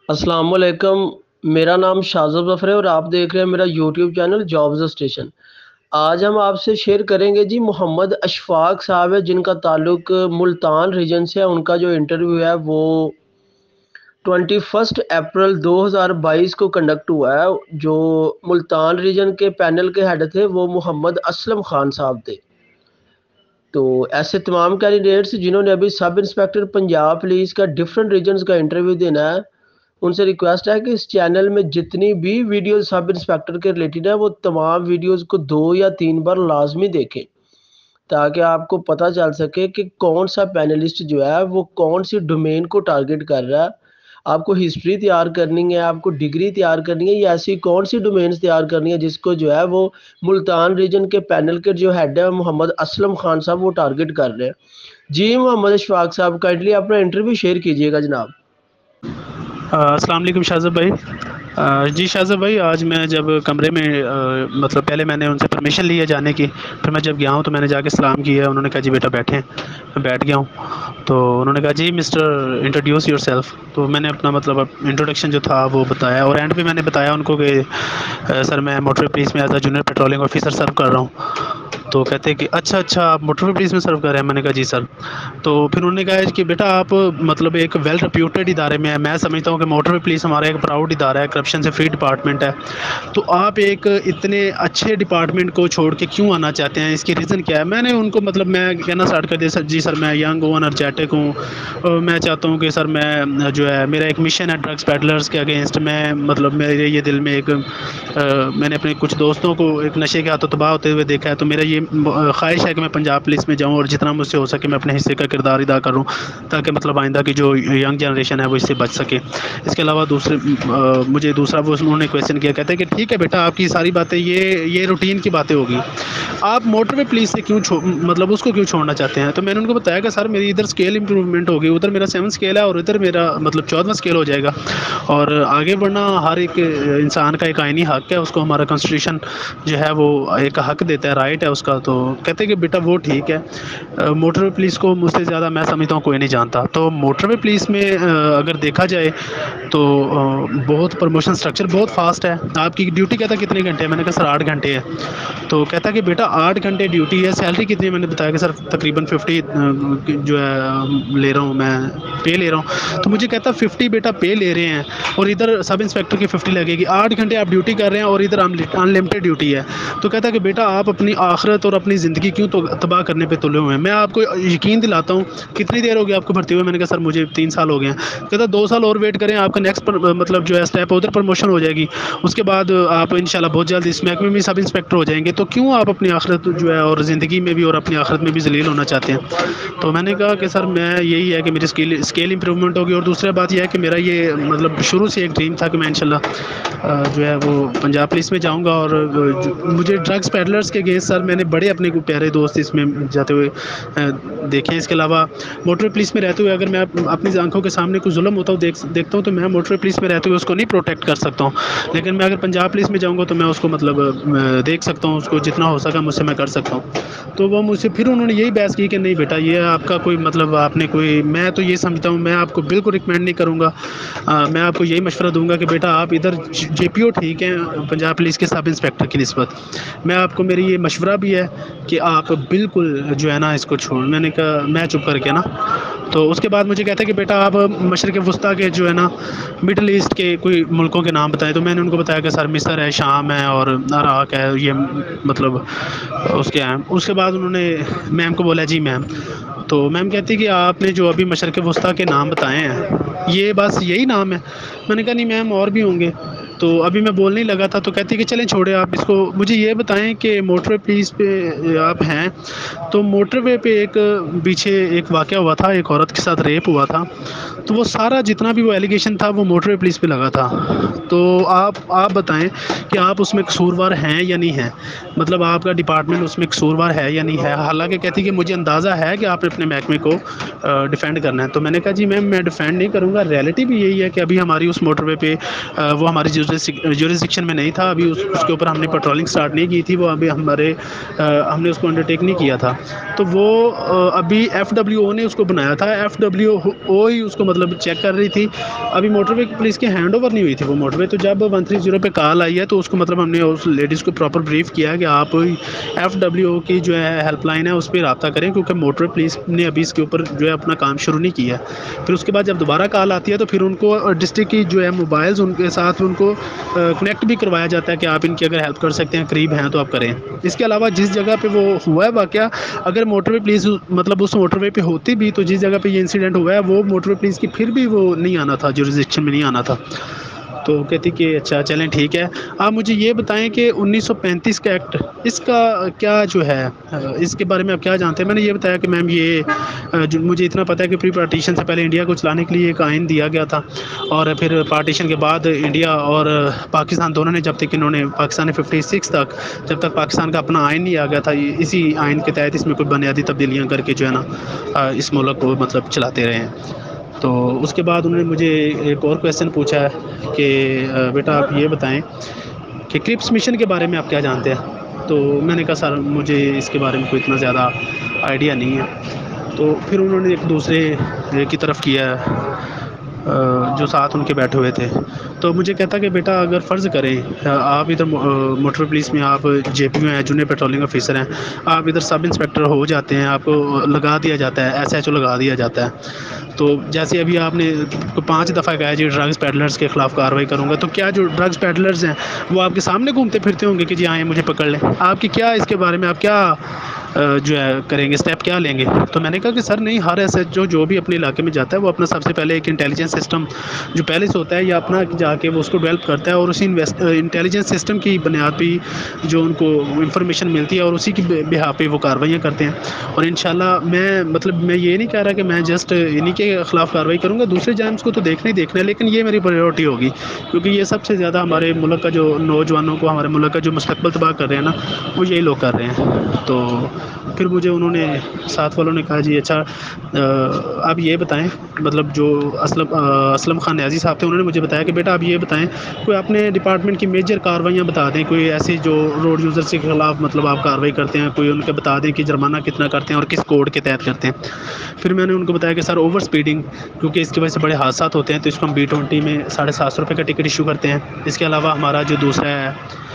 अस्सलाम वालेकुम। मेरा नाम शाज़ब ज़फ़र है और आप देख रहे हैं मेरा यूट्यूब चैनल जॉब्स स्टेशन। आज हम आपसे शेयर करेंगे जी, मोहम्मद अशफाक साहब है जिनका ताल्लुक मुल्तान रीजन से है। उनका जो इंटरव्यू है वो 21 अप्रैल 2022 को कंडक्ट हुआ है। जो मुल्तान रीजन के पैनल के हेड थे वो मोहम्मद असलम खान साहब थे। तो ऐसे तमाम कैंडिडेट्स जिन्होंने अभी सब इंस्पेक्टर पंजाब पुलिस का डिफरेंट रीजन्स का इंटरव्यू देना है, उनसे रिक्वेस्ट है कि इस चैनल में जितनी भी वीडियो सब इंस्पेक्टर के रिलेटेड है वो तमाम वीडियोस को 2 या 3 बार लाज़मी देखें, ताकि आपको पता चल सके कि कौन-सा पैनलिस्ट जो है वो कौन-सी डोमेन को टारगेट कर रहा है। आपको हिस्ट्री तैयार करनी है, आपको डिग्री तैयार करनी है, या ऐसी कौन-सी डोमेन्स तैयार करनी है जिसको जो है वो मुल्तान रीजन के पैनल के जो हेड है मोहम्मद असलम खान साहब वो टारगेट कर रहे हैं। जी मोहम्मद अशफाक साहब, काइंडली अपना इंटरव्यू शेयर कीजिएगा जनाब। अस्सलाम वालेकुम शाज़ब भाई। जी शाज़ब भाई, आज मैं जब कमरे में मतलब पहले मैंने उनसे परमिशन ली है जाने की, फिर मैं जब गया हूँ तो मैंने जाके सलाम किया। उन्होंने कहा जी बेटा बैठें। मैं बैठ गया हूँ तो उन्होंने कहा जी मिस्टर इंट्रोड्यूस योरसेल्फ। तो मैंने अपना मतलब इंट्रोडक्शन जो था वो बताया, और एंड पे मैंने बताया उनको कि सर मैं मोटर पुलिस में as a junior patrolling officer serve कर रहा हूँ। तो कहते हैं कि अच्छा आप मोटर पुलिस में सर्व कर रहे हैं। मैंने कहा जी सर। तो फिर उन्होंने कहा कि बेटा आप मतलब एक वेल रेप्यूटेड इदारे में है। मैं समझता हूँ कि मोटर पुलिस हमारा एक प्राउड इदारा है, करप्शन से फ्री डिपार्टमेंट है। तो आप एक इतने अच्छे डिपार्टमेंट को छोड़ के क्यों आना चाहते हैं, इसकी रीज़न क्या है? मैंने उनको मतलब मैं कहना स्टार्ट कर दिया, सर जी सर मैं यंग हूँ, एनर्जेटिक हूँ, मैं चाहता हूँ कि सर मैं जो है मेरा एक मिशन है ड्रग्स पेडलर्स के अगेंस्ट। मैं मतलब मेरे ये दिल में एक मैंने अपने कुछ दोस्तों को एक नशे के हाथों तबाह होते हुए देखा है। तो मेरा ये ख्वाहिश है कि मैं पंजाब पुलिस में जाऊँ और जितना मुझसे हो सके मैं अपने हिस्से का किरदार अदा करूँ, ताकि मतलब आइंदा की जो यंग जनरेशन है वो इससे बच सके। इसके अलावा मुझे दूसरा वो उन्होंने क्वेश्चन किया, कहते हैं कि ठीक है बेटा आपकी सारी बातें ये रूटीन की बातें होगी, आप मोटरवे पुलिस से क्यों मतलब उसको क्यों छोड़ना चाहते हैं? तो मैंने उनको बताया कि सर मेरी इधर स्केल इंप्रूवमेंट होगी, उधर मेरा 7 स्केल है और इधर मेरा मतलब 14वां स्केल हो जाएगा, और आगे बढ़ना हर एक इंसान का एक आइनी हक है, उसको हमारा कॉन्स्टिट्यूशन जो है वो एक हक देता है, राइट है उसका। तो कहते हैं कि बेटा वो ठीक है, मोटरवे पुलिस को मुझसे ज़्यादा मैं समझता हूँ कोई नहीं जानता। तो मोटरवे पुलिस में अगर देखा जाए तो बहुत प्रमोशन स्ट्रक्चर बहुत फास्ट है। आपकी ड्यूटी कहता कितने घंटे है? मैंने कहा सर 8 घंटे है। तो कहता कि बेटा 8 घंटे ड्यूटी है, सैलरी कितनी है? मैंने बताया कि सर तकरीबन 50 जो है ले रहा हूँ, मैं पे ले रहा हूँ। तो मुझे कहता 50 बेटा पे ले रहे हैं और इधर सब इंस्पेक्टर की 50 लगेगी, 8 घंटे आप ड्यूटी कर रहे हैं और इधर अनलिमिटेड ड्यूटी है। तो कहता कि बेटा आप अपनी आखिरत और अपनी ज़िंदगी क्यों तो तबाह करने पे तुले हुए हैं? मैं आपको यकीन दिलाता हूँ। कितनी देर हो गई आपको भर्ती हुए? मैंने कहा सर मुझे 3 साल हो गए हैं। कहता 2 साल और वेट करें, आपका नेक्स्ट मतलब जो है स्टेप उधर प्रमोशन हो जाएगी, उसके बाद आप इंशाल्लाह बहुत जल्द इस महकमे में सब इंस्पेक्टर हो जाएंगे। तो क्यों आप अपनी आखिरत जो है और ज़िंदगी में भी और अपनी आखिरत में भी जलील होना चाहते हैं? तो मैंने कहा कि सर मैं यही है कि मेरी स्केल इंप्रूवमेंट होगी, और दूसरी बात यह है कि मेरा ये मतलब शुरू से एक ड्रीम था कि मैं इंशाल्लाह जो है वो पंजाब पुलिस में जाऊंगा। और मुझे ड्रग्स पेडलर्स के अगेंस्ट सर मैंने बड़े अपने प्यारे दोस्त इसमें जाते हुए देखे हैं। इसके अलावा मोटर पुलिस में रहते हुए अगर मैं अपनी आंखों के सामने कुछ जुल्म होता हूँ देखता हूँ तो मैं मोटर पुलिस में रहते हुए उसको नहीं प्रोटेक्ट कर सकता हूँ, लेकिन मैं अगर पंजाब पुलिस में जाऊँगा तो मैं उसको मतलब देख सकता हूँ, उसको जितना हो सका मुझसे मैं कर सकता हूँ। तो वो मुझसे फिर उन्होंने यही बहस की कि नहीं बेटा ये आपका कोई मतलब आपने कोई, मैं तो ये समझता हूँ मैं आपको बिल्कुल रिकमेंड नहीं करूँगा। मैं आपको यही मशवरा दूंगा कि बेटा आप इधर JPO ठीक है पंजाब पुलिस के सब इंस्पेक्टर की निस्बत, मैं आपको मेरी ये मशवरा भी है कि आप बिल्कुल जो है ना इसको छोड़। मैंने कहा मैं चुप करके ना, तो उसके बाद मुझे कहता है कि बेटा आप मशरक़ वस्ता के जो है ना मिडल ईस्ट के कोई मुल्कों के नाम बताएं। तो मैंने उनको बताया कि सर मिस्र है, शाम है और इराक़ है, ये मतलब उसके हैं। उसके बाद उन्होंने मैम को बोला जी मैम। तो मैम कहती कि आपने जो अभी मशरक़ वस्ता के नाम बताए हैं ये बस यही नाम है? मैंने कहा नहीं मैम और भी होंगे। तो अभी मैं बोलने ही लगा था तो कहती कि चलें छोड़े आप इसको, मुझे ये बताएं कि मोटरवे पुलिस पे आप हैं तो मोटरवे पे एक पीछे एक वाक़या हुआ था, एक औरत के साथ रेप हुआ था, तो वो सारा जितना भी वो एलिगेशन था वो मोटरवे पुलिस पे लगा था। तो आप बताएं कि आप उसमें कसूरवार हैं या नहीं हैं, मतलब आपका डिपार्टमेंट उसमें कसूरवार है या नहीं है? हालांकि कहती कि मुझे अंदाज़ा है कि आपने अपने महकमे को डिफेंड करना है। तो मैंने कहा जी मैम मैं डिफेंड नहीं करूँगा, रियलिटी भी यही है कि अभी हमारी उस मोटरवे पे वो हमारी جورسڈکشن میں نہیں تھا، ابھی اس کے اوپر ہم نے پیٹرولنگ سٹارٹ نہیں کی تھی، وہ ابھی ہم نے اس کو انڈرٹیک نہیں کیا تھا، تو وہ ابھی FWO نے اس کو بنایا تھا، FWO ہی اس کو مطلب چیک کر رہی تھی، ابھی موٹر وے کی پولیس کی ہینڈ اوور نہیں ہوئی تھی وہ موٹر وے. تو جب 130 پہ کال آئی ہے تو اس کو مطلب ہم نے اس لیڈیز کو پراپر بریف کیا کہ آپ FWO کی جو ہے ہیلپ لائن ہے اس پہ رابطہ کریں، کیونکہ موٹر پولیس نے ابھی اس کے اوپر جو ہے اپنا کام شروع نہیں کیا ہے. پھر اس کے بعد جب دوبارہ کال آتی ہے تو پھر ان کو ڈسٹرکٹ کی جو ہے موبائلز ان کے ساتھ ان کو کنیکٹ بھی کروایا جاتا ہے کہ آپ ان کی اگر ہیلپ کر سکتے ہیں، قریب ہیں تو آپ کریں. اس کے علاوہ جس جگہ پہ وہ ہوا ہے واقعہ، اگر موٹر وے پولیس مطلب اس موٹر وے پہ ہوتی بھی، تو جس جگہ پہ یہ انسیڈنٹ ہوا ہے وہ موٹر وے پولیس کی پھر بھی وہ نہیں آنا تھا، جورسڈکشن میں نہیں آنا تھا. تو کہتی کہ اچھا چلیں ٹھیک ہے. آپ مجھے یہ بتائیں کہ 1935 کا ایکٹ، اس کا کیا جو ہے اس کے بارے میں آپ کیا جانتے ہیں؟ میں نے یہ بتایا کہ میم یہ مجھے اتنا پتہ ہے کہ پری پارٹیشن سے پہلے انڈیا کو چلانے کے لیے ایک آئین دیا گیا تھا، اور پھر پارٹیشن کے بعد انڈیا اور پاکستان دونوں نے جب تک انہوں نے پاکستان نے 56 تک جب تک پاکستان کا اپنا آئین نہیں آ گیا تھا، اسی آئین کے تحت اس میں کوئی بنیادی تبدیلیاں کر کے جو ہے نا اس ملک کو مطلب چلاتے رہے ہیں. تو اس کے بعد انہوں نے مجھے ایک اور کویشچن پوچھا ہے کہ بیٹا آپ یہ بتائیں کہ کرپس مشن کے بارے میں آپ کیا جانتے ہیں؟ تو میں نے کہا سر مجھے اس کے بارے میں کوئی اتنا زیادہ آئیڈیا نہیں ہے. تو پھر انہوں نے ایک دوسرے کی طرف کیا جو ساتھ ان کے بیٹھے ہوئے تھے، تو مجھے کہتا کہ بیٹا اگر فرض کریں آپ ادھر موٹر پولیس میں آپ JPO ہیں، جونیئر پیٹرولنگ آفیسر ہیں، آپ ادھر سب انسپیکٹر ہو جاتے ہیں، آپ کو لگا دیا جاتا ہے SHO لگا دیا جاتا ہے. تو جیسے ابھی آپ نے 5 دفعہ کہا جی ڈرگز پیڈلرز کے خلاف کارروائی کروں گا، تو کیا جو ڈرگز پیڈلرز ہیں وہ آپ کے سامنے گھومتے پھرتے ہوں گے کہ جی آئیں مجھے پکڑ لیں؟ آپ کی کیا اس کے بارے میں آپ کیا جو ہے کریں گے، اسٹیپ کیا لیں گے؟ تو میں نے کہا کہ سر نہیں، ہر SHO جو بھی اپنے علاقے میں جاتا ہے وہ اپنا سب سے پہلے ایک انٹیلیجنس سسٹم جو پہلے سے ہوتا ہے یا اپنا جا کے وہ اس کو ڈیولپ کرتا ہے، اور اسی انٹیلیجنس سسٹم کی بنیاد پہ جو ان کو انفارمیشن ملتی ہے اور اسی کی بہا پہ وہ کارروائیاں کرتے ہیں. اور انشاءاللہ میں یہ نہیں کہہ رہا کہ میں جسٹ انہیں کے خلاف کارروائی کروں گا، دوسرے جرائمس کو تو دیکھنا ہی دیکھنا ہے، لیکن یہ میری پرائیورٹی ہوگی کیونکہ یہ سب سے زیادہ ہمارے ملک کا جو نوجوانوں کو، ہمارے ملک کا جو مستقبل تباہ کر رہے ہیں نا، وہ یہی لوگ کر رہے ہیں. تو پھر مجھے انہوں نے ساتھ والوں نے کہا جی اچھا آپ یہ بتائیں، مطلب جو اسلم خان نیازی صاحب تھے، انہوں نے مجھے بتایا کہ بیٹا آپ یہ بتائیں کوئی اپنے ڈپارٹمنٹ کی میجر کارروائیاں بتا دیں، کوئی ایسی جو روڈ یوزرس کے خلاف مطلب آپ کارروائی کرتے ہیں، کوئی ان کے بتا دیں کہ جرمانہ کتنا کرتے ہیں اور کس کوڈ کے تحت کرتے ہیں. پھر میں نے ان کو بتایا کہ سر اوور اسپیڈنگ، کیونکہ اس کی وجہ سے بڑے حادثات ہوتے ہیں، تو اس کو ہم B20 میں 750 روپے کا ٹکٹ ایشو کرتے ہیں. اس کے علاوہ ہمارا جو دوسرا ہے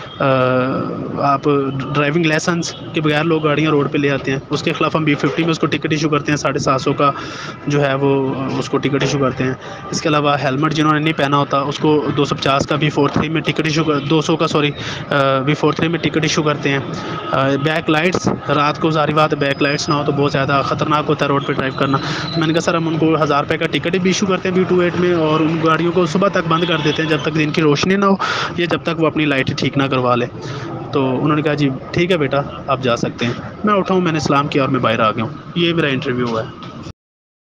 آپ ڈرائیونگ لائسنس کے بغیر لوگ گاڑیاں روڈ پہ لے آتے ہیں، اس کے خلاف ہم B50 میں اس کو ٹکٹ ایشو کرتے ہیں، 750 کا جو ہے وہ اس کو ٹکٹ ایشو کرتے ہیں. اس کے علاوہ ہیلمٹ جنہوں نے نہیں پہنا ہوتا اس کو 250 کا B43 میں ٹکٹ ایشو 200 کا B43 میں ٹکٹ ایشو کرتے ہیں. بیک لائٹس، رات کو ظاہر بات بیک لائٹس نہ ہو تو بہت زیادہ خطرناک ہوتا ہے روڈ پہ ڈرائیو کرنا. تو میں نے کہا سر ہم ان کو 1000 روپے کا ٹکٹ بھی ایشو کرتے ہیں B28 میں، اور ان گاڑیوں کو صبح تک بند کر دیتے ہیں جب تک دن کی روشنی نہ ہو یا جب تک وہ اپنی لائٹ ٹھیک نہ کروا لے. تو انہوں نے کہا جی ٹھیک ہے بیٹا آپ جا سکتے ہیں. میں اٹھا ہوں، میں نے سلام کیا اور میں باہر آ گیا ہوں. یہ میرا انٹرویو ہوا ہے.